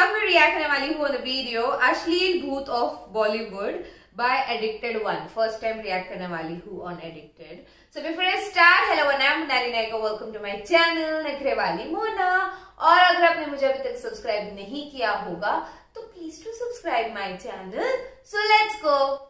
अब मैं रिएक्ट करने वाली हूँ वीडियो अश्लील भूत of Bollywood by addicted one. First time react करने वाली हूँ on addicted. So before I start, hello I am Monali Nayaka, welcome to my channel Nakhre Wali Mona. और अगर आपने मुझे अभी तक सब्सक्राइब नहीं किया होगा तो please to subscribe my channel. So let's go.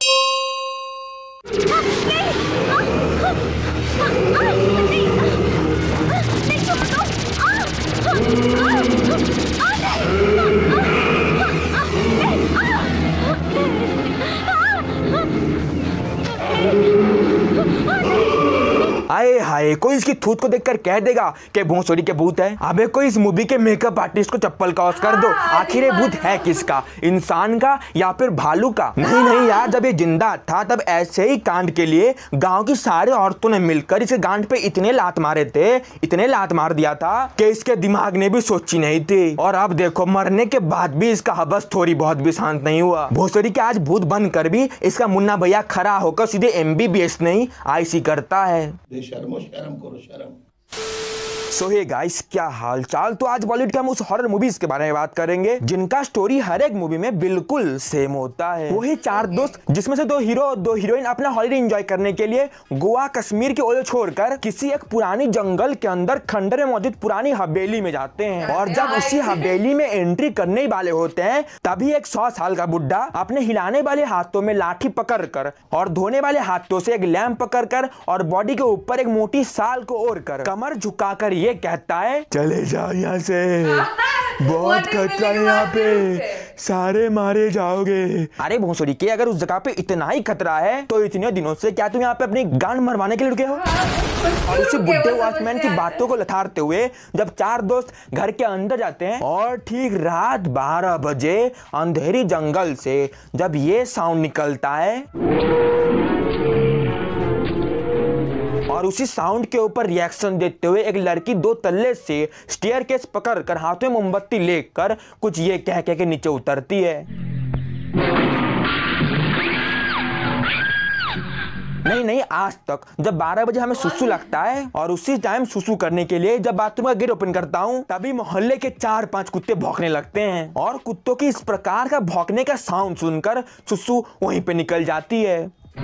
आए हाय, कोई इसकी थूत को देखकर कह देगा कि भोसड़ी के भूत है। अबे कोई इस मूवी के मेकअप आर्टिस्ट को चप्पल का ऑस्कर दो। आखिर ये भूत है किसका, इंसान का या फिर भालू का? नहीं यार, जब ये जिंदा था तब ऐसे ही कांड के लिए गांव की सारी औरतों ने मिलकर इसे गांड पे इतने लात मारे थे, इतने लात मार दिया था कि इसके दिमाग ने भी सोची नहीं थी। और अब देखो, मरने के बाद भी इसका हबस थोड़ी बहुत भी शांत नहीं हुआ। भोसड़ी के आज भूत बनकर भी इसका मुन्ना भैया खड़ा होकर सीधे MBBS नहीं IC करता है। शर्म करो शर्म। सो हे गाइस, क्या हाल चाल। तो आज बॉलीवुड के हम उस हॉरर मूवीज के बारे में बात करेंगे जिनका स्टोरी हर एक मूवी में बिल्कुल सेम होता है। वही चार दोस्त जिसमें से दो हीरो दो हीरोइन अपना हॉलीडे एंजॉय करने के लिए गोवा कश्मीर की ओर छोड़कर किसी एक पुरानी जंगल के अंदर खंडर में मौजूद पुरानी हवेली में जाते हैं। और जब उसी हवेली में एंट्री करने वाले होते हैं तभी एक 100 साल का बुढ़ा अपने हिलाने वाले हाथों में लाठी पकड़ कर और धोने वाले हाथों से एक लैंप पकड़ कर और बॉडी के ऊपर एक मोटी साल को ओढ़ कर कमर झुकाकर ये कहता है, चले जाओ यहाँ से, बहुत खतरा है यहाँ पे, सारे मारे जाओगे। अरे भोसड़ी के, अगर उस जगह पे इतना ही खतरा है तो इतने दिनों से क्या तुम यहाँ पे अपनी गांड मरवाने के लिए रुके हो? और उसी बुड्ढे वॉचमैन की बातों को लथारते हुए जब चार दोस्त घर के अंदर जाते हैं और ठीक रात 12 बजे अंधेरी जंगल से जब ये साउंड निकलता है और उसी साउंड के ऊपर रिएक्शन देते हुए एक लड़की 2 तल्ले से स्टेयरकेस पकड़कर हाथों में मोमबत्ती लेकर कुछ ये कह के नीचे उतरती है। नहीं, आज तक जब 12 बजे हमें सुसु लगता है और उसी टाइम सुसु करने के लिए जब बाथरूम का गेट ओपन करता हूँ तभी मोहल्ले के 4-5 कुत्ते भौंकने लगते हैं और कुत्तों की इस प्रकार का भौंकने का साउंड सुनकर सुसु वहीं पे निकल जाती है।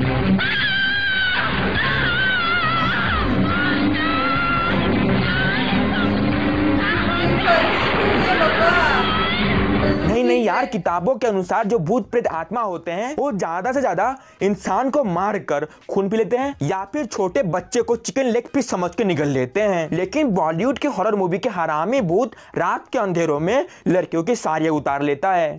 नहीं यार, किताबों के अनुसार जो भूत प्रेत आत्मा होते हैं वो ज्यादा से ज्यादा इंसान को मारकर खून पी लेते हैं या फिर छोटे बच्चे को चिकन लेग पीस समझ के निगल लेते हैं। लेकिन बॉलीवुड के हॉरर मूवी के हरामी भूत रात के अंधेरों में लड़कियों की साड़ियां उतार लेता है।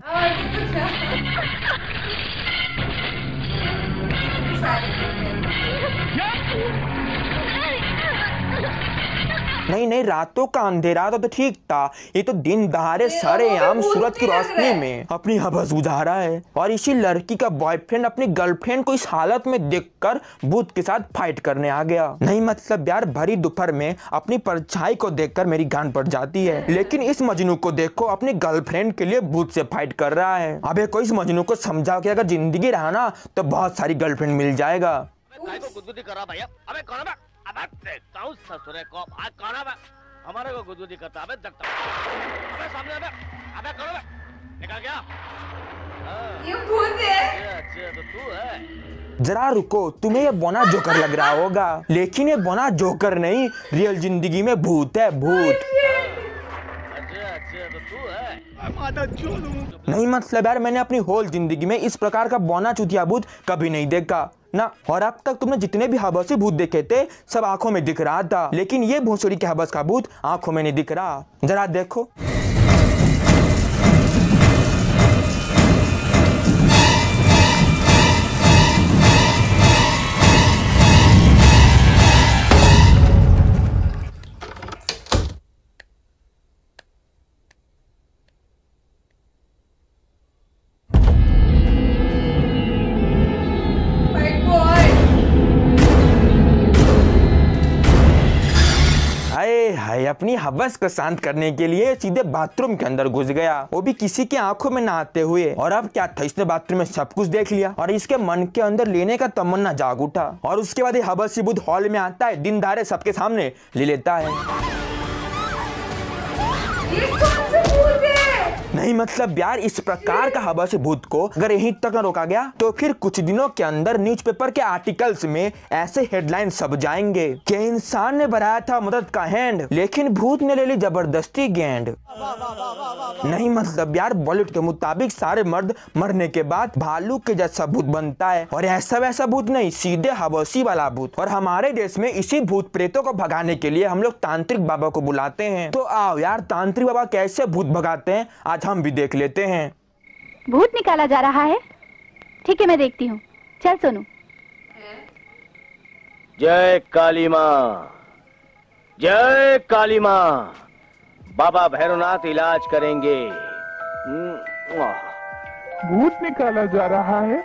नहीं, रातों का अंधेरा तो ठीक था, ये तो दिन दहाड़े सरेआम सूरज की रोशनी में अपनी हवस बुझा रहा है। और इसी लड़की का बॉयफ्रेंड अपनी गर्लफ्रेंड को इस हालत में देखकर भूत के साथ फाइट करने आ गया। नहीं मतलब यार, भरी दोपहर में अपनी परछाई को देखकर मेरी गांड पड़ जाती है। लेकिन इस मजनू को देखो, अपनी गर्लफ्रेंड के लिए भूत से फाइट कर रहा है। अबे कोई इस मजनू को समझाओ कि अगर जिंदगी रहा ना तो बहुत सारी गर्लफ्रेंड मिल जाएगा। हमारे को गुदगुदी करता है, देखता अबे सामने अबे करो निकल गया। ये भूत है। अच्छा तो तू है। जरा रुको, तुम्हें ये बोना जोकर लग रहा होगा, लेकिन ये बोना जोकर नहीं, रियल जिंदगी में भूत है, भूत। तो तू है। नहीं मतलब यार, मैंने अपनी होल जिंदगी में इस प्रकार का बोना चुतिया भूत कभी नहीं देखा ना। और अब तक तुमने जितने भी हबसी भूत देखे थे सब आंखों में दिख रहा था, लेकिन ये भोसड़ी के हबस का भूत आंखों में नहीं दिख रहा। जरा देखो। हाय, अपनी हवस को शांत करने के लिए सीधे बाथरूम के अंदर घुस गया, वो भी किसी की आंखों में नहाते हुए। और अब क्या था, इसने बाथरूम में सब कुछ देख लिया और इसके मन के अंदर लेने का तमन्ना जाग उठा। और उसके बाद ये हवसी बुद्ध हॉल में आता है, दिन दहाड़े सबके सामने ले लेता है। ये कौन सा भूत है? नहीं मतलब यार इस प्रकार का हवस भूत को अगर यहीं तक न रोका गया तो फिर कुछ दिनों के अंदर न्यूज़पेपर के आर्टिकल्स में ऐसे हेडलाइन सब जाएंगे कि इंसान ने बढ़ाया था मदद का हैंड लेकिन भूत ने ले ली जबरदस्ती गेंद। नहीं मतलब यार बॉलीवुड के मुताबिक सारे मर्द मरने के बाद भालू के जैसा भूत बनता है और ऐसा वैसा भूत नहीं, सीधे हवसी वाला भूत। और हमारे देश में इसी भूत प्रेतों को भगाने के लिए हम लोग तांत्रिक बाबा को बुलाते हैं। तो आओ यार तांत्रिक बाबा कैसे भूत भगाते हैं आज हम भी देख लेते हैं। भूत निकाला जा रहा है, ठीक है मैं देखती हूँ। चल सोनू। जय काली माँ, जय काली माँ। बाबा भैरवनाथ इलाज करेंगे। भूत निकाला जा रहा है।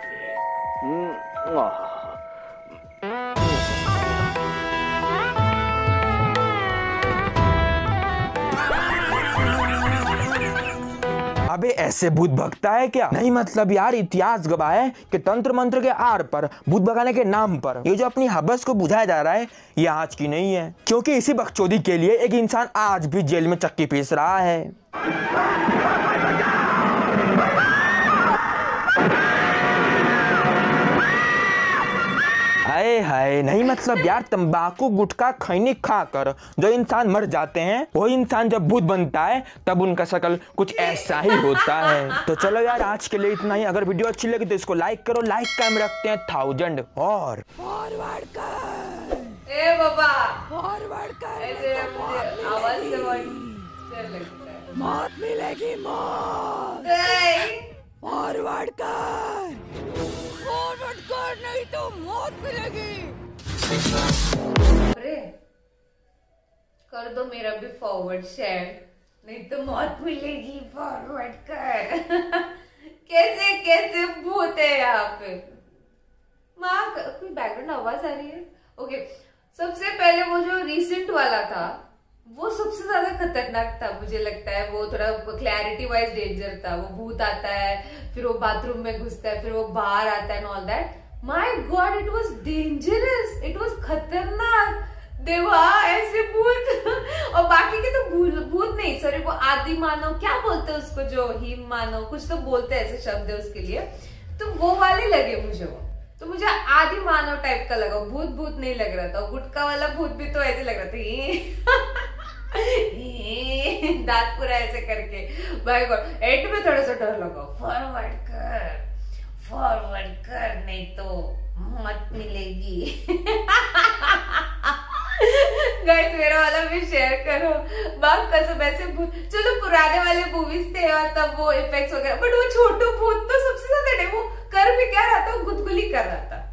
अबे ऐसे भूत भगता है क्या? नहीं मतलब यार इतिहास गवाह है कि तंत्र मंत्र के आर पर भूत भगाने के नाम पर ये जो अपनी हवस को बुझाया जा रहा है ये आज की नहीं है, क्योंकि इसी बकचोदी के लिए एक इंसान आज भी जेल में चक्की पीस रहा है। हाय हाय नहीं मतलब यार तंबाकू गुटखा खैनी खाकर जो इंसान मर जाते हैं वो इंसान जब भूत बनता है तब उनका शक्ल कुछ ऐसा ही होता है। तो चलो यार आज के लिए इतना ही। अगर वीडियो अच्छी लगी तो इसको लाइक करो, लाइक का हम रखते हैं 1000 और फॉरवर्ड कर। ए बाबा फॉरवर्ड कर। ऐसे आवाज से डर लगता है। मौत मिलेगी मौत। फॉरवर्ड कर, फॉरवर्ड कर नहीं तो मौत मिलेगी। अरे कर दो मेरा भी फॉरवर्ड शेयर, नहीं तो मौत मिलेगी। फॉरवर्ड कर। कैसे कैसे भूत है यहाँ पे। माँ कोई बैकग्राउंड आवाज आ रही है? ओके सबसे पहले वो जो रिसेंट वाला था वो सबसे ज्यादा खतरनाक था मुझे लगता है। वो थोड़ा क्लैरिटी वाइज डेंजर था। वो भूत आता है फिर वो बाथरूम में घुसता है फिर वो बाहर आता है and all that. My god it was dangerous, it was खतरनाक। देवा ऐसे भूत और बाकी के तो भूत नहीं सॉरी वो आदि मानव क्या बोलते हैं उसको, जो हिम मानव कुछ तो बोलते हैं ऐसे शब्द है उसके लिए। तो वो वाले लगे मुझे वो, तो मुझे आदि मानव टाइप का लगा। भूत भूत नहीं लग रहा था। गुटका वाला भूत भी तो ऐसे लग रहा था दांत पूरा ऐसे करके। भाई गॉड एंड में थोड़ा सा डर लगा। फॉरवर्ड कर नहीं तो मत मिलेगी। गाइस मेरा वाला भी शेयर करो। बाप कसम ऐसे भूत, चलो पुराने वाले मूवीज थे और तब वो इफेक्ट्स वगैरह, बट वो छोटू भूत तो सबसे ज्यादा नहीं, वो कर भी क्या रहा था, गुदगुली कर रहा था।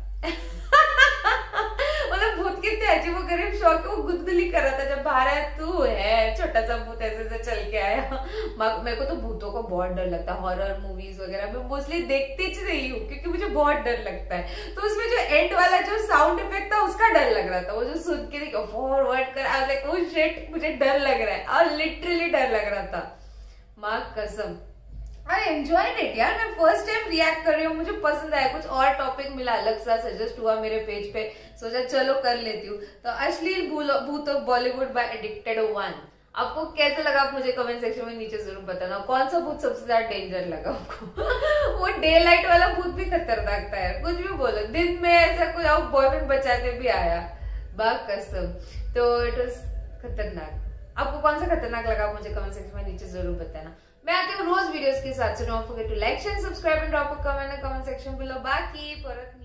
मतलब भूत कितने अजीबोगरीब शौक है, वो गुदगुली कर रहा था जब बाहर तू है छोटा सा भूत ऐसे चल के आया। मेरे को तो भूतों को बहुत डर लगता है। हॉरर मूवीज वगैरह मैं मोस्टली देखती नहीं हूँ क्योंकि मुझे बहुत डर लगता है। तो उसमें जो एंड वाला जो साउंड इफेक्ट था उसका डर लग रहा था। वो जो सुन के देखो फॉरवर्ड कर, I was like oh shit मुझे डर लग रहा है और लिटरली डर लग रहा था। माँ कसम आई एंजॉयड इट यार। मैं फर्स्ट टाइम रिएक्ट कर रही हूँ, मुझे पसंद आया। कुछ और टॉपिक मिला अलग सा सजेस्ट हुआ मेरे पेज पे, सोचा चलो कर लेती हूँ। तो अश्लील भूत ऑफ बॉलीवुड बाय एडिक्टेड 1 आपको कैसा लगा आप मुझे कमेंट सेक्शन में नीचे जरूर बताना। कौन सा भूत सबसे ज्यादा डेंजर लगा आपको? वो डे लाइट वाला भूत भी खतरनाक था यार, कुछ भी बोलो। दिन में ऐसा कोई आप बॉयफ्रेंड बचाने भी आया, बात कसम। तो इट वाज खतरनाक। आपको कौन सा खतरनाक लगा मुझे कमेंट सेक्शन में नीचे जरूर बताना। मैं आती हूँ रोज वीडियोस के साथ, so don't forget to like, share, subscribe and drop a comment in the comment section below. बाकी परत